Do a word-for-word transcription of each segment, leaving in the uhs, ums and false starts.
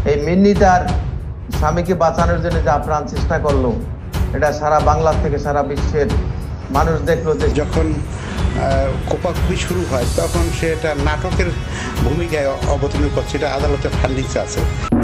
এই মিন্নি তার স্বামীকে বাঁচানোর জন্য যা প্রাণ চেষ্টা করলো, এটা সারা বাংলা থেকে সারা বিশ্বের মানুষ দেখলো যে যখন কোপাকুপি শুরু হয় তখন সে এটা নাটকের ভূমিকায় অবতীর্ণ করছে, এটা আদালতের ফান্ডিংস আছে।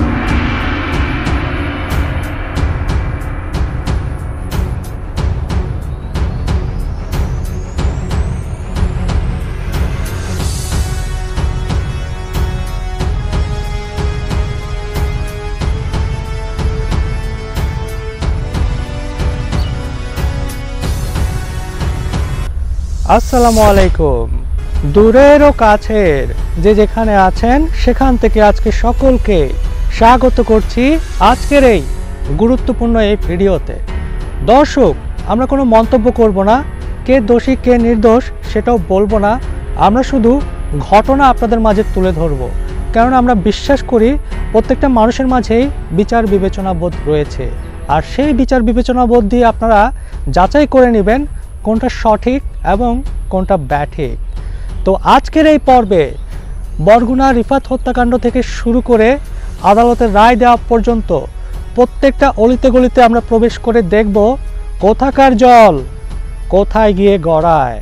আসসালামু আলাইকুম। দূরের ও কাছের যে যেখানে আছেন সেখান থেকে আজকে সকলকে স্বাগত করছি আজকের এই গুরুত্বপূর্ণ এই ভিডিওতে। দর্শক, আমরা কোনো মন্তব্য করব না, কে দোষী কে নির্দোষ সেটাও বলবো না, আমরা শুধু ঘটনা আপনাদের মাঝে তুলে ধরব। কারণ আমরা বিশ্বাস করি প্রত্যেকটা মানুষের মাঝেই বিচার বিবেচনা বোধ রয়েছে, আর সেই বিচার বিবেচনা বোধ দিয়ে আপনারা যাচাই করে নেবেন কোনটা সঠিক এবং কোনটা ব্যাঠিক। তো আজকের এই পর্বে বরগুনা রিফাত হত্যাকাণ্ড থেকে শুরু করে আদালতের রায় দেওয়া পর্যন্ত প্রত্যেকটা অলিতে গলিতে আমরা প্রবেশ করে দেখব কোথাকার জল কোথায় গিয়ে গড়ায়।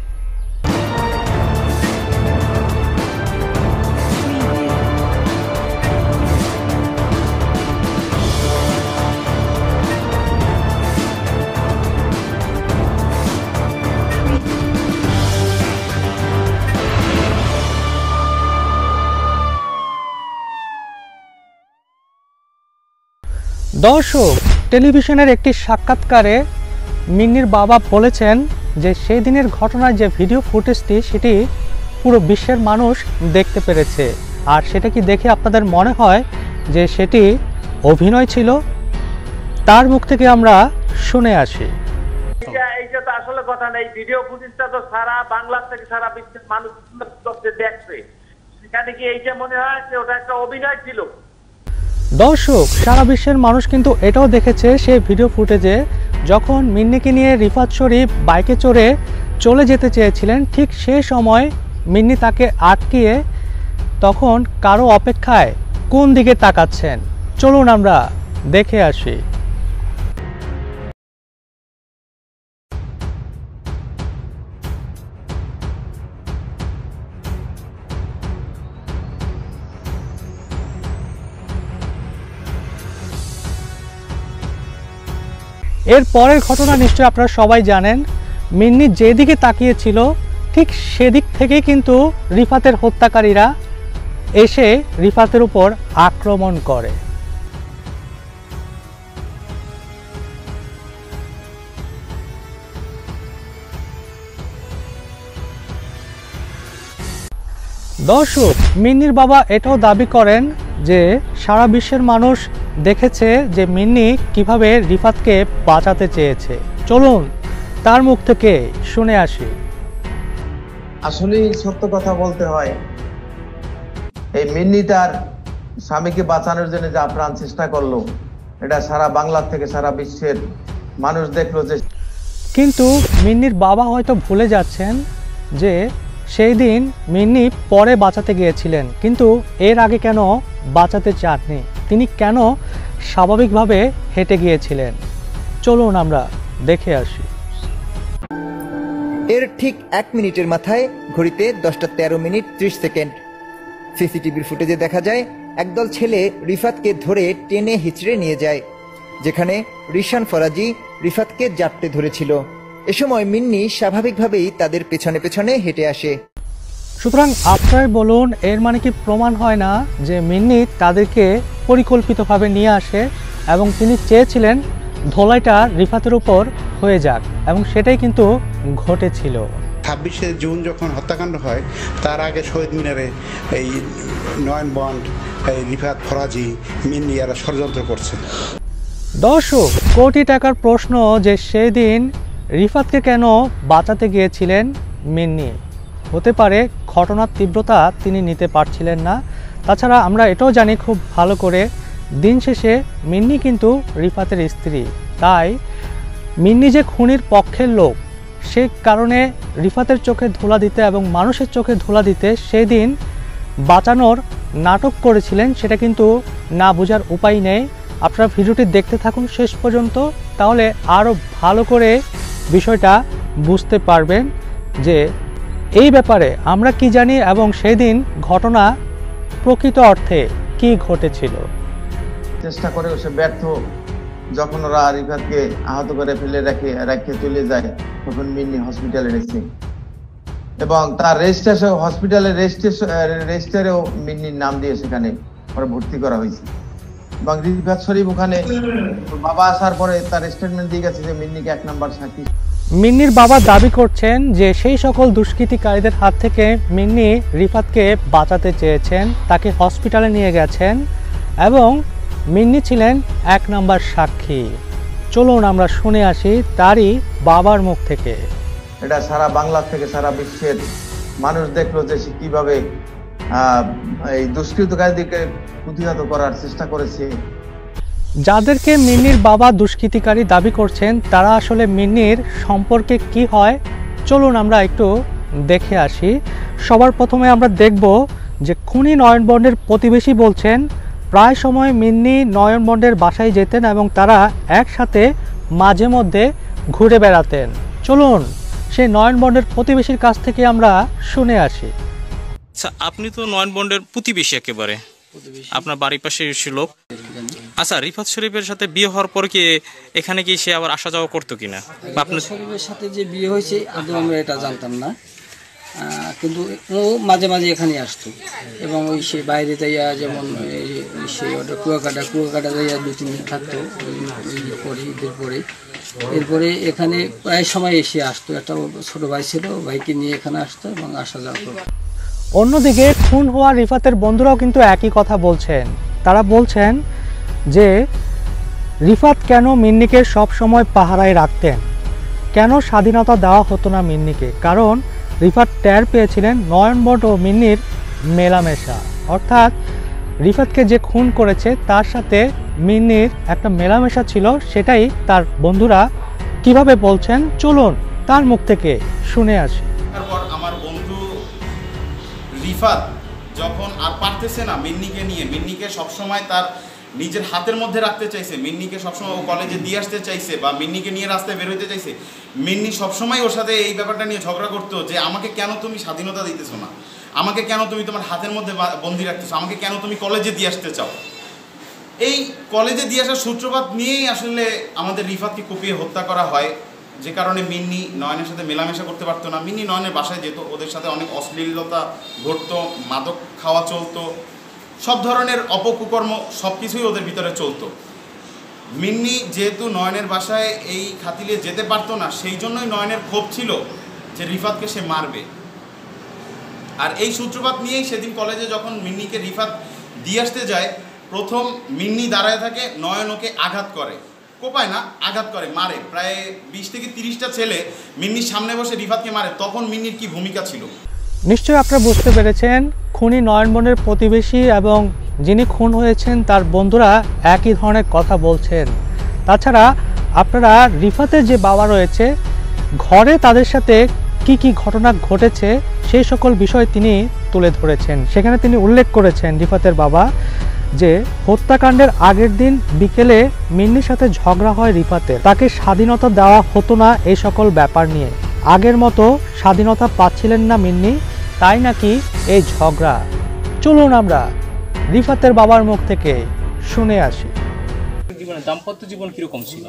দর্শক, টেলিভিশনের একটি সাক্ষাৎকারে মিন্নির বাবা বলেছেন যে সেই দিনের ঘটনার যে ভিডিও ফুটেজটি সেটি পুরো বিশ্বের মানুষ দেখতে পেরেছে, আর সেটা কি দেখে আপনাদের মনে হয় যে সেটি অভিনয় ছিল? তার মুখ থেকে আমরা শুনে আসি। এইটা তো আসলে কথা নেই, ভিডিও ফুটেজটা তো সারা বাংলা থেকে সারা বিশ্বের মানুষ দেখছে, সেখানে কি এইটা মনে হয় যে ওটা একটা অভিনয় ছিল? দর্শক, সারা বিশ্বের মানুষ কিন্তু এটাও দেখেছে সেই ভিডিও ফুটেজে যখন মিন্নিকে নিয়ে রিফাত শরীফ বাইকে চড়ে চলে যেতে চেয়েছিলেন, ঠিক সেই সময় মিন্নি তাকে আটকিয়ে তখন কারো অপেক্ষায় কোন দিকে তাকাচ্ছেন, চলুন আমরা দেখে আসি। এর পরের ঘটনা নিশ্চয়ই আপনারা সবাই জানেন। মিন্নি যেদিকে তাকিয়েছিল ঠিক সেদিক থেকেই কিন্তু রিফাতের হত্যাকারীরা এসে রিফাতের উপর আক্রমণ করে। দর্শক, মিন্নির বাবা এটাও দাবি করেন যে সারা বিশ্বের মানুষ দেখেছে যে মিন্নি কিভাবে রিফাতকে বাঁচাতে চেয়েছে। চলুন তার মুখ থেকে শুনে আসি। আসলেই সত্য কথা বলতে হয়, এই মিন্নি তার স্বামীকে বাঁচানোর জন্য যা প্রাণ চেষ্টা করলো, এটা সারা বাংলা থেকে সারা বিশ্বের মানুষ দেখলো যে। কিন্তু মিন্নির বাবা হয়তো ভুলে যাচ্ছেন যে সেই দিন মিন্নি পরে বাঁচাতে গিয়েছিলেন, কিন্তু এর আগে কেন বাঁচাতে চাননি, তিনি কেন স্বাভাবিকভাবে হেঁটে গিয়েছিলেন। চলুন আমরা দেখে আসি। এর ঠিক এক মিনিটের মাথায় ঘড়িতে দশটা তেরো মিনিট ত্রিশ সেকেন্ড সিসিটিভির ফুটেজে দেখা যায় একদল ছেলে রিফাতকে ধরে টেনে হিচড়ে নিয়ে যায়, যেখানে রিশান ফরাজি রিফাতকে জাপটে ধরেছিল। এ সময় মিন্নি স্বাভাবিকভাবেই তাদের পেছনে পেছনে হেঁটে আসে। সুতরাং আপনারাই বলুন, এর মানে কি প্রমাণ হয় না যে মিন্নি তাদেরকে পরিকল্পিতভাবে নিয়ে আসে এবং তিনি চেয়েছিলেন ধোলাইটা রিফাতের উপর হয়ে যাক, এবং সেটাই কিন্তু ঘটেছিল। ছাব্বিশে জুন যখন হত্যাকাণ্ড হয় তার আগে শহীদ মিনারে এই নয়ন বন্ড, এই রিফাত ফরাজি, মিন্নি এরা ষড়যন্ত্র করছে। দর্শক, কোটি টাকার প্রশ্ন যে সেই দিন রিফাতকে কেন বাঁচাতে গিয়েছিলেন মিন্নি। হতে পারে ঘটনার তীব্রতা তিনি নিতে পারছিলেন না। তাছাড়া আমরা এটাও জানি খুব ভালো করে, দিন শেষে মিন্নি কিন্তু রিফাতের স্ত্রী, তাই মিন্নি যে খুনির পক্ষের লোক সে কারণে রিফাতের চোখে ধুলা দিতে এবং মানুষের চোখে ধুলা দিতে সেই দিন বাঁচানোর নাটক করেছিলেন সেটা কিন্তু না বোঝার উপায় নেই। আপনারা ভিডিওটি দেখতে থাকুন শেষ পর্যন্ত, তাহলে আরও ভালো করে বিষয়টা বুঝতে পারবেন যে এই ব্যাপারে আমরা কি জানি এবং সেই দিন ঘটনা প্রকৃত অর্থে কি ঘটেছিল। চেষ্টা করেও সে ব্যর্থ। যখন ওরা রিফাতকে আহত করে ফেলে রেখে রেখে চলে যায়, তখন মিন্নি হসপিটালে এসেছে এবং তার রেজিস্ট্রেশন হসপিটালের রেজিস্টারেও মিন্নির নাম দিয়ে সেখানে ওরা ভর্তি করা হয়েছে এবং রিফাত শরীফ ওখানে বাবা আসার পরে তার স্টেটমেন্ট দিয়ে গেছে যে মিন্নিকে এক নাম্বার সাক্ষী। মিন্নির বাবা দাবি করছেন যে সেই সকল দুষ্কৃতিকারীদের হাত থেকে মিন্নি রিফাতকে বাঁচাতে চেয়েছেন, তাকে হসপিটালে নিয়ে গেছেন এবং মিন্নি ছিলেন এক নাম্বার সাক্ষী। চলুন আমরা শুনে আসি তারই বাবার মুখ থেকে। এটা সারা বাংলা থেকে সারা বিশ্বের মানুষ দেখলো যে সে কিভাবে আহ এই দুষ্কৃতকারীদেরকে প্রতিহত করার চেষ্টা করেছে। যাদেরকে মিন্নির বাবা দুষ্কৃতিকারী দাবি করছেন তারা আসলে মিন্নির সম্পর্কে কি হয়, চলুন আমরা একটু দেখে আসি। সবার প্রথমে আমরা দেখব যে খুনি নয়নবন্ডের প্রতিবেশী বলছেন প্রায় সময় মিন্নি নয়নবন্ডের বাসায় যেতেন এবং তারা একসাথে মাঝে মধ্যে ঘুরে বেড়াতেন। চলুন সেই নয়নবন্ডের প্রতিবেশীর কাছ থেকে আমরা শুনে আসি। আচ্ছা, আপনি তো নয়নবন্ডের প্রতিবেশী একেবারে, আপনার বাড়ির পাশে লোক। আচ্ছা, রিফাত শরীফের সাথে বিয়ে হওয়ার পর কি এখানে কি সে আবার আসা যাওয়া করতো কিনা? আপনার শরীফের সাথে যে বিয়ে হয়েছে আদৌ আমরা এটা জানতাম না, কিন্তু ও মাঝে মাঝে এখানে আসতো এবং ওই সে বাইরে যাইয়া যেমন সে ওটা কুয়াকাটা কুয়াকাটা যাইয়া দু তিন দিন থাকতো পরে ঈদের পরে। এরপরে এখানে প্রায় সময় এসে আসতো, একটা ছোট ভাই ছিল, ভাইকে নিয়ে এখানে আসতো এবং আসা যাওয়া করতো। অন্যদিকে খুন হওয়া রিফাতের বন্ধুরাও কিন্তু একই কথা বলছেন। তারা বলছেন যে রিফাত কেন মিন্নিকে সব সময় পাহারায় রাখতেন, কেন স্বাধীনতা দেওয়া হতো না মিন্নিকে, কারণ রিফাত টের পেয়েছিলেন নয়নবন্ড ও মিন্নির মেলামেশা, অর্থাৎ রিফাতকে যে খুন করেছে তার সাথে মিন্নির একটা মেলামেশা ছিল। সেটাই তার বন্ধুরা কিভাবে বলছেন চলুন তার মুখ থেকে শুনে আসি। তারপর আমার বন্ধু রিফাত যখন আর পারতেছে না মিন্নিকে নিয়ে, মিন্নিকে সবসময় তার নিজের হাতের মধ্যে রাখতে চাইছে, মিন্নিকে সবসময় ও কলেজে দিয়ে আসতে চাইছে বা মিন্নিকে নিয়ে রাস্তায় বের হইতে চাইছে। মিন্নি সবসময় ওর সাথে এই ব্যাপারটা নিয়ে ঝগড়া করতো যে আমাকে কেন তুমি স্বাধীনতা দিতেছো না, আমাকে কেন তুমি তোমার হাতের মধ্যে বন্দি রাখতেছো, আমাকে কেন তুমি কলেজে দিয়ে আসতে চাও। এই কলেজে দিয়ে আসার সূত্রপাত নিয়েই আসলে আমাদের রিফাতকে কুপিয়ে হত্যা করা হয়, যে কারণে মিন্নি নয়নের সাথে মেলামেশা করতে পারতো না। মিন্নি নয়নের বাসায় যেত, ওদের সাথে অনেক অশ্লীলতা ঘটতো, মাদক খাওয়া চলতো, সব ধরনের অপকুকর্ম সব কিছুই ওদের ভিতরে চলতো। মিন্নি যেহেতু নয়নের বাসায় এই খাতিলে যেতে পারতো না, সেই জন্যই নয়নের ক্ষোভ ছিল যে রিফাতকে সে মারবে। আর এই সূত্রপাত নিয়েই সেদিন কলেজে যখন মিন্নিকে রিফাত দিয়ে আসতে যায়, প্রথম মিন্নি দাঁড়ায় থাকে, নয়ন ওকে আঘাত করে, কোপায় না আঘাত করে, মারে। প্রায় বিশ থেকে তিরিশটা ছেলে মিন্নির সামনে বসে রিফাতকে মারে। তখন মিন্নির কি ভূমিকা ছিল নিশ্চয়ই আপনারা বুঝতে পেরেছেন। খুনি নয়নবন্ডের প্রতিবেশী এবং যিনি খুন হয়েছেন তার বন্ধুরা একই ধরনের কথা বলছেন। তাছাড়া আপনারা রিফাতের যে বাবা রয়েছে, ঘরে তাদের সাথে কি কি ঘটনা ঘটেছে সেই সকল বিষয় তিনি তুলে ধরেছেন। সেখানে তিনি উল্লেখ করেছেন রিফাতের বাবা যে হত্যাকাণ্ডের আগের দিন বিকেলে মিন্নির সাথে ঝগড়া হয় রিফাতের, তাকে স্বাধীনতা দেওয়া হতো না এই সকল ব্যাপার নিয়ে, আগের মতো স্বাধীনতা পাচ্ছিলেন না মিন্নি, তাই নাকি এই ঝগড়া। চলুন আমরা রিফাতের বাবার মুখ থেকে শুনে আসি। জীবনে দাম্পত্য জীবন কিরকম ছিল?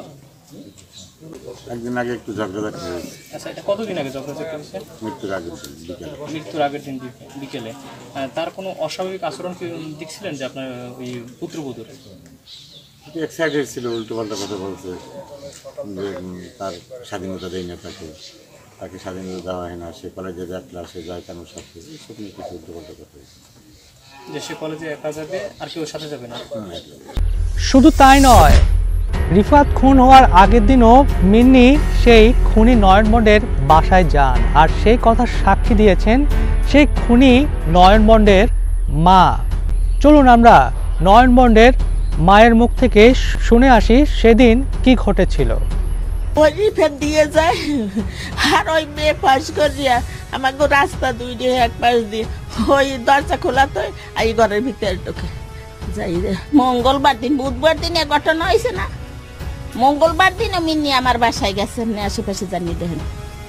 একদিন আগে একটু ঝগড়া দেখা হয়েছে। আচ্ছা, এটা কতদিন আগে ঝগড়া হয়েছে? মৃত্যুর আগের দিন বিকেলে। মৃত্যুর আগের দিন বিকেলে। তার কোনো অস্বাভাবিক আচরণ কি দেখছিলেন যে আপনার ওই পুত্রবধূর? এক্সাইটেড ছিল, উল্টো পাল্টা কথা বলছে যে তার স্বাধীনতা দেয় না, তাকে তাকে স্বাধীনতা দেওয়া হয় না, সে কলেজে যায়, ক্লাসে যায় কেন সাথে, এইসব নিয়ে কিছু উল্টো পাল্টা কথা হয়েছে। যে সে কলেজে একা যাবে আর কেউ সাথে যাবে না। শুধু তাই নয়, রিফাত খুন হওয়ার আগের দিনও মিন্নি সেই খুনি নয়নবন্ডের বাসায় যান, আর সেই কথা সাক্ষী দিয়েছেন সেই খুনি নয়নবন্ডের মা। চলুন আমরা নয়নবন্ডের মায়ের মুখ থেকে শুনে আসি সেদিন কি ঘটেছিল। ওই রিফের দিয়ে যায় আর ওই মেয়ে পাশ করিয়া আমাকে রাস্তা দুই দিয়ে এক পাশ দিয়ে ওই দরজা খোলা তো এই ঘরের ভিতরে ঢুকে যাই রে। মঙ্গলবার দিন বুধবার দিন এ ঘটনা হয়েছে না, মঙ্গলবার দিনও মিন্নি আমার বাসায় গেছেন না, আশেপাশে জানিয়ে দেখেন।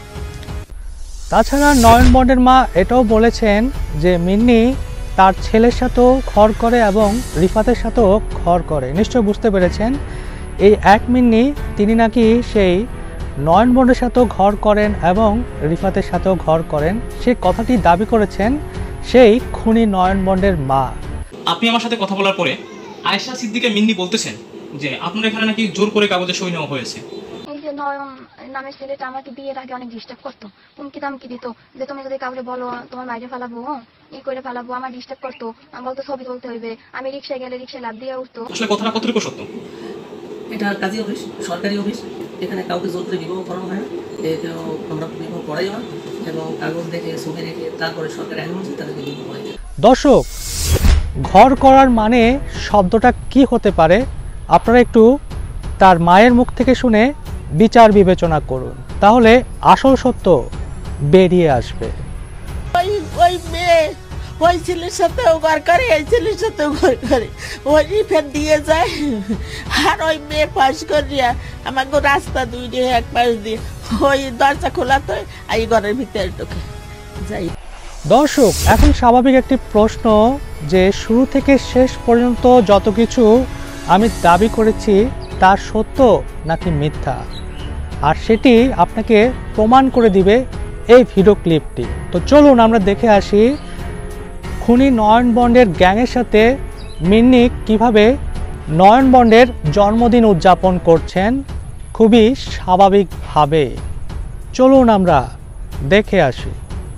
তাছাড়া নয়ন বন্ডের মা এটাও বলেছেন যে মিন্নি তার ছেলের সাথেও ঘর করে এবং রিফাতের সাথেও ঘর করে। নিশ্চয় বুঝতে পেরেছেন এই এক মিন্নি তিনি নাকি সেই নয়ন বন্ডের সাথেও ঘর করেন এবং রিফাতের সাথেও ঘর করেন, সেই কথাটি দাবি করেছেন সেই খুনি নয়ন বন্ডের মা। আপনি আমার সাথে কথা বলার পরে আয়েশা সিদ্দিকা মিন্নি বলতেছেন যে আপনার এখানে নাকি জোর করে কাগজে সই নেওয়া হয়েছে। এই যে নয়ন নামের ছেলেটা আমাকে বিয়ের আগে অনেক ডিস্টার্ব করতো, হুমকি দামকি দিত যে তুমি যদি কাউকে বলো তোমার বাইরে ফেলাবো, ই করে ফেলাবো, আমার ডিস্টার্ব করতো, বলতো ছবি তুলতে হইবে, আমি রিক্সায় গেলে রিক্সায় লাভ দিয়ে উঠতো। আসলে কথাটা কতটুকু সত্য? এটা কাজী অফিস, সরকারি অফিস, এখানে কাউকে জোর করে বিবাহ করানো হয় না, কেউ আমরা বিবাহ করাই না, এবং কাগজ দেখে ছবি রেখে তারপরে সরকারি আইন অনুযায়ী তাদেরকে বিবাহ করাই। দর্শক, ঘর করার মানে শব্দটা কি হতে পারে আপনারা একটু তার মায়ের মুখ থেকে শুনে বিচার বিবেচনা করুন, তাহলে আসল সত্য বেরিয়ে আসবে। ওই ওই মেয়ে ওই ছেলের সাথেও ঘর করে, এই ছেলের সাথেও ঘর করে, ওই রিফের দিয়ে যায় আর ওই মেয়ে পাশ করিয়া আমাকে রাস্তা দুই দিয়ে এক পাশ দিয়ে ওই দরজা খোলা তো এই ঘরের ভিতরে ঢুকে যাই। দর্শক, এখন স্বাভাবিক একটি প্রশ্ন যে শুরু থেকে শেষ পর্যন্ত যত কিছু আমি দাবি করেছি তার সত্য নাকি মিথ্যা, আর সেটি আপনাকে প্রমাণ করে দিবে এই ভিডিও ক্লিপটি। তো চলুন আমরা দেখে আসি খুনি নয়ন বন্ডের গ্যাংয়ের সাথে মিন্নি কিভাবে নয়ন বন্ডের জন্মদিন উদযাপন করছেন খুবই স্বাভাবিকভাবে। চলুন আমরা দেখে আসি।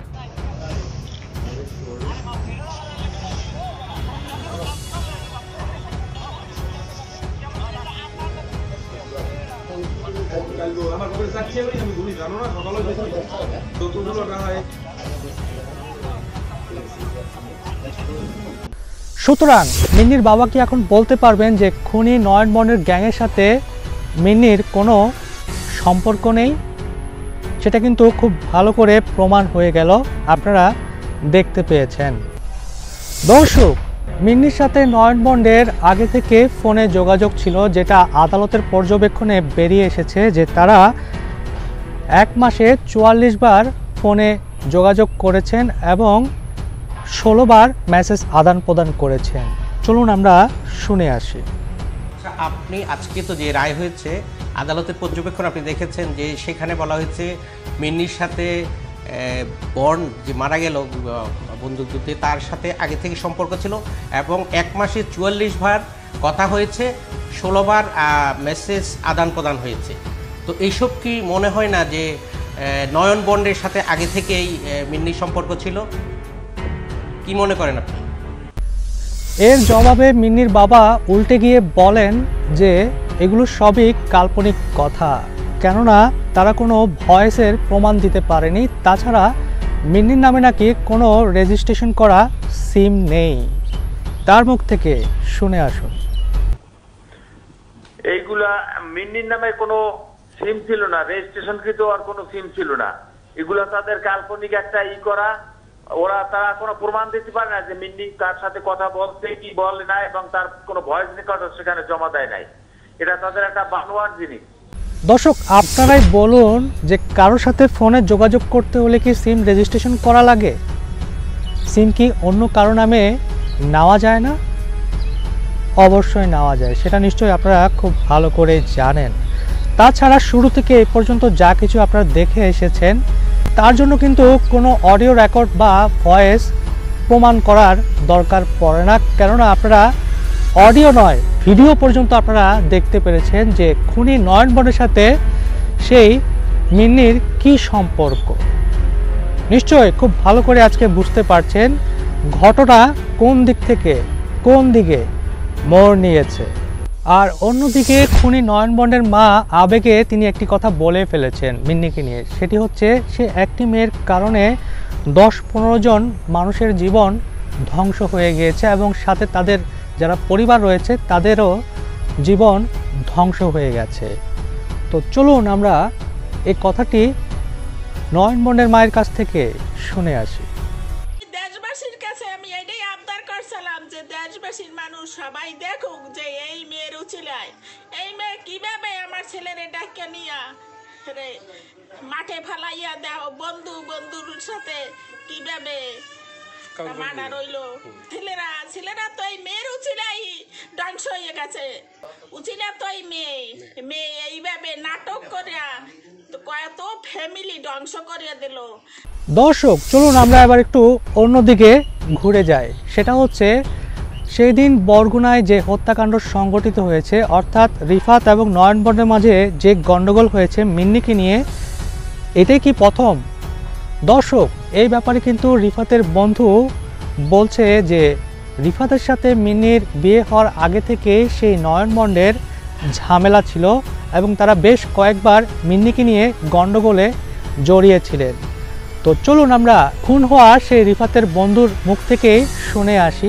সুতরাং মিন্নির বাবা কি এখন বলতে পারবেন যে খুনি নয়ন বন্ডের গ্যাংয়ের সাথে মিন্নির কোনো সম্পর্ক নেই? সেটা কিন্তু খুব ভালো করে প্রমাণ হয়ে গেল, আপনারা দেখতে পেয়েছেন। দর্শক, মিন্নির সাথে নয়ন বন্ডের আগে থেকে ফোনে যোগাযোগ ছিল, যেটা আদালতের পর্যবেক্ষণে বেরিয়ে এসেছে যে তারা এক মাসে চুয়াল্লিশ বার ফোনে যোগাযোগ করেছেন এবং ষোলো বার মেসেজ আদান প্রদান করেছেন। চলুন আমরা শুনে আসি। আপনি আজকে তো যে রায় হয়েছে আদালতের পর্যবেক্ষণ আপনি দেখেছেন যে সেখানে বলা হয়েছে মিন্নির সাথে বন্ড যে মারা গেল বন্দুক যুদ্ধে তার সাথে আগে থেকে সম্পর্ক ছিল এবং এক মাসে চুয়াল্লিশ বার কথা হয়েছে, ষোলো বার মেসেজ আদান প্রদান হয়েছে। তো এইসব কি মনে হয় না যে নয়ন বন্ডের সাথে আগে থেকেই মিন্নির সম্পর্ক ছিল? কি মনে করেন আপনি? এর জবাবে মিন্নির বাবা উল্টে গিয়ে বলেন যে এগুলো সবই কাল্পনিক কথা, কেননা তারা কোনো ভয়েসের প্রমাণ দিতে পারেনি। তাছাড়া মিন্নির নামে নাকি কোনো রেজিস্ট্রেশন করা সিম নেই। তার মুখ থেকে শুনে আসুন। এইগুলা মিন্নির নামে কোনো সিম ছিল না, রেজিস্ট্রেশনকৃত আর কোনো সিম ছিল না। এগুলা তাদের কাল্পনিক একটা ই করা, ওরা তারা কোনো প্রমাণ দিতে পারে না যে মিন্নি তার সাথে কথা বলছে কি বলে না, এবং তার কোনো ভয়েস রেকর্ড সেখানে জমা দেয় নাই। এটা তাদের একটা বানোয়ার জিনিস। দর্শক, আপনারাই বলুন যে কারোর সাথে ফোনে যোগাযোগ করতে হলে কি সিম রেজিস্ট্রেশন করা লাগে? সিম কি অন্য কারো নামে নেওয়া যায় না? অবশ্যই নেওয়া যায়, সেটা নিশ্চয়ই আপনারা খুব ভালো করে জানেন। তাছাড়া শুরু থেকে এই পর্যন্ত যা কিছু আপনারা দেখে এসেছেন তার জন্য কিন্তু কোনো অডিও রেকর্ড বা ভয়েস প্রমাণ করার দরকার পড়ে না, কেননা আপনারা অডিও নয় ভিডিও পর্যন্ত আপনারা দেখতে পেরেছেন যে খুনি নয়ন বন্ডের সাথে সেই মিন্নির কি সম্পর্ক। নিশ্চয়ই খুব ভালো করে আজকে বুঝতে পারছেন ঘটনা কোন দিক থেকে কোন দিকে মোড় নিয়েছে। আর অন্যদিকে খুনি নয়ন বন্ডের মা আবেগে তিনি একটি কথা বলে ফেলেছেন মিন্নিকে নিয়ে, সেটি হচ্ছে সে একটি মেয়ের কারণে দশ পনেরো জন মানুষের জীবন ধ্বংস হয়ে গিয়েছে এবং সাথে তাদের যারা পরিবার রয়েছে তাদেরও জীবন ধ্বংস হয়ে গেছে। তো তো চলুন আমরা এই কথাটি নয়নবনের মায়ের কাছ থেকে শুনে আসি। দেশবাসীর কাছে আমি এটাই আবদার করছিলাম যে দেশবাসীর মানুষ সবাই দেখুক যে এই মেয়ের উচিলায় এই মেয়ে কিভাবে আমার ছেলেরে ডাক্কা নিয়া রে মাঠে ফালাইয়া দাও, বন্ধু বন্ধুর সাথে কিভাবে মানা রইল। ছেলেরা ছেলেরা তো এই মেয়ের উচিলাই ধ্বংস হয়ে গেছে। উচিলা তো এই মেয়ে মেয়ে এইভাবে নাটক করিয়া কত ফ্যামিলি ধ্বংস করিয়া দিল। দর্শক চলুন আমরা এবার একটু অন্যদিকে ঘুরে যাই। সেটা হচ্ছে সেই দিন বরগুনায় যে হত্যাকাণ্ড সংঘটিত হয়েছে, অর্থাৎ রিফাত এবং নয়নবনের মাঝে যে গণ্ডগোল হয়েছে মিন্নিকে নিয়ে, এটাই কি প্রথম? দর্শক এই ব্যাপারে কিন্তু রিফাতের বন্ধু বলছে যে রিফাতের সাথে মিন্নির বিয়ে হওয়ার আগে থেকে সেই নয়নবনের ঝামেলা ছিল এবং তারা বেশ কয়েকবার মিন্নিকে নিয়ে গণ্ডগোলে জড়িয়েছিলেন। তো চলুন আমরা খুন হওয়া সেই রিফাতের বন্ধুর মুখ থেকেই শুনে আসি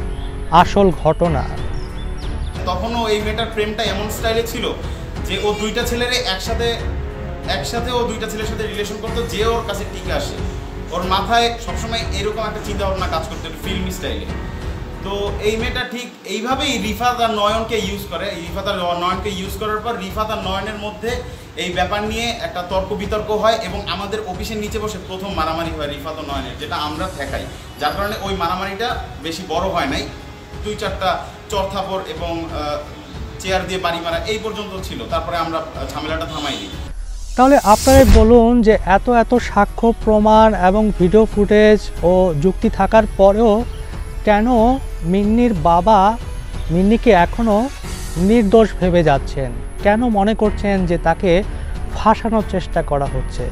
আসল ঘটনা। তখনও এই মেয়েটার প্রেমটা এমন স্টাইলে ছিল যে ও দুইটা ছেলেরে একসাথে একসাথে ও দুইটা ছেলের সাথে রিলেশন করতো, যে ওর কাছে টিকে আসে। ওর মাথায় সবসময় এরকম একটা চিন্তা ভাবনা কাজ করতো, ফিল্মি স্টাইলে। তো এই মেয়েটা ঠিক এইভাবেই রিফাত আর নয়নকে ইউজ করে। রিফাত আর নয়নকে ইউজ করার পর রিফাত আর নয়নের মধ্যে এই ব্যাপার নিয়ে একটা তর্ক বিতর্ক হয় এবং আমাদের অফিসের নিচে বসে প্রথম মারামারি হয় রিফাত ও নয়নের, যেটা আমরা ঠেকাই। যার কারণে ওই মারামারিটা বেশি বড় হয় নাই, দুই চারটা চরথাপড় এবং চেয়ার দিয়ে বাড়ি মারা এই পর্যন্ত ছিল। তারপরে আমরা ঝামেলাটা থামাই দিই। তাহলে আপনারাই বলুন যে এত এত সাক্ষ্য প্রমাণ এবং ভিডিও ফুটেজ ও যুক্তি থাকার পরেও কেন মিন্নির বাবা মিন্নিকে এখনও নির্দোষ ভেবে যাচ্ছেন? কেন মনে করছেন যে তাকে ফাঁসানোর চেষ্টা করা হচ্ছে?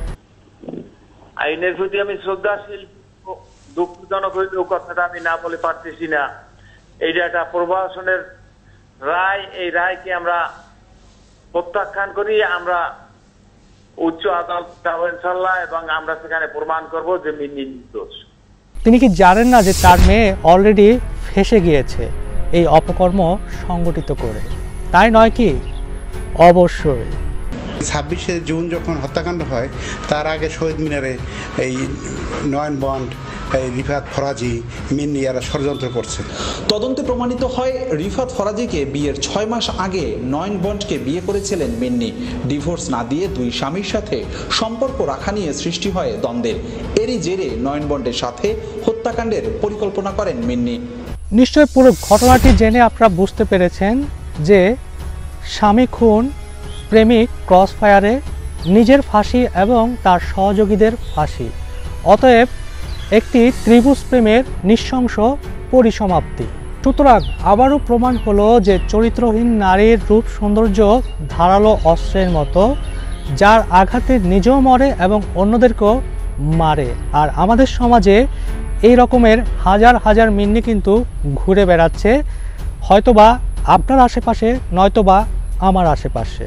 আইনের প্রতি আমি শ্রদ্ধাশীল, দুঃখজনক হইলেও কথাটা আমি না বলে পারতেছি না। এইটা একটা প্রশাসনের রায়, এই রায়কে আমরা প্রত্যাখ্যান করি। আমরা উচ্চ আদালত যাব ইনশাআল্লাহ এবং আমরা সেখানে প্রমাণ করব যে মিন্নি নির্দোষ। তিনি কি জানেন না যে তার মেয়ে অলরেডি ফেঁসে গিয়েছে এই অপকর্ম সংগঠিত করে, তাই নয় কি? অবশ্যই। ছাব্বিশে জুন যখন হত্যাকাণ্ড হয় তার আগে শহীদ মিনারে এই নয়ন বন্ড, এই রিফাত ফরাজি, মিন্নি এরা ষড়যন্ত্র করছে। তদন্তে প্রমাণিত হয় রিফাত ফরাজিকে বিয়ের ছয় মাস আগে নয়ন বন্ডকে বিয়ে করেছিলেন মিন্নি। ডিভোর্স না দিয়ে দুই স্বামীর সাথে সম্পর্ক রাখা নিয়ে সৃষ্টি হয় দ্বন্দ্বের। এরই জেরে নয়ন বন্ডের সাথে হত্যাকাণ্ডের পরিকল্পনা করেন মিন্নি। নিশ্চয় পুরো ঘটনাটি জেনে আপনারা বুঝতে পেরেছেন যে স্বামী খুন, প্রেমিক ক্রস ফায়ারে, নিজের ফাঁসি এবং তার সহযোগীদের ফাঁসি। অতএব একটি ত্রিভুজ প্রেমের নৃশংস পরিসমাপ্তি। সুতরাং আবারও প্রমাণ হলো যে চরিত্রহীন নারীর রূপ সৌন্দর্য ধারালো অস্ত্রের মতো, যার আঘাতে নিজেও মরে এবং অন্যদেরকেও মারে। আর আমাদের সমাজে এই রকমের হাজার হাজার মিন্নি কিন্তু ঘুরে বেড়াচ্ছে, হয়তোবা আপনার আশেপাশে নয়তোবা আমার আশেপাশে।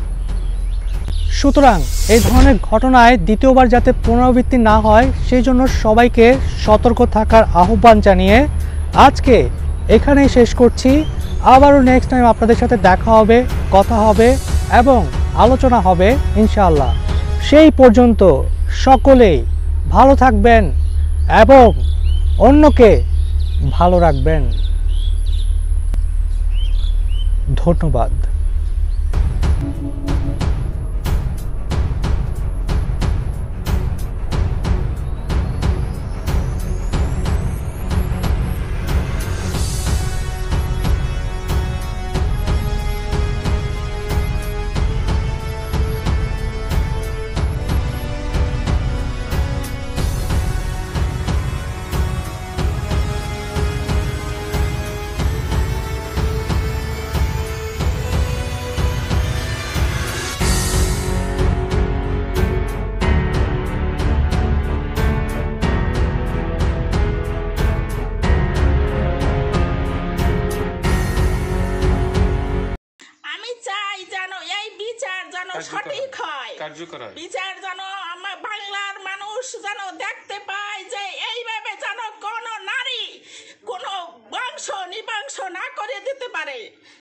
সুতরাং এই ধরনের ঘটনায় দ্বিতীয়বার যাতে পুনরাবৃত্তি না হয় সেই জন্য সবাইকে সতর্ক থাকার আহ্বান জানিয়ে আজকে এখানেই শেষ করছি। আবারও নেক্সট টাইম আপনাদের সাথে দেখা হবে, কথা হবে এবং আলোচনা হবে ইনশাআল্লাহ। সেই পর্যন্ত সকলেই ভালো থাকবেন এবং অন্যকে ভালো রাখবেন। ধন্যবাদ। সঠিক হয়, বিচার যেন আমার বাংলার মানুষ যেন দেখতে পায় যে এইভাবে যেন কোন নারী কোন বংশ নিবংশ না করে দিতে পারে।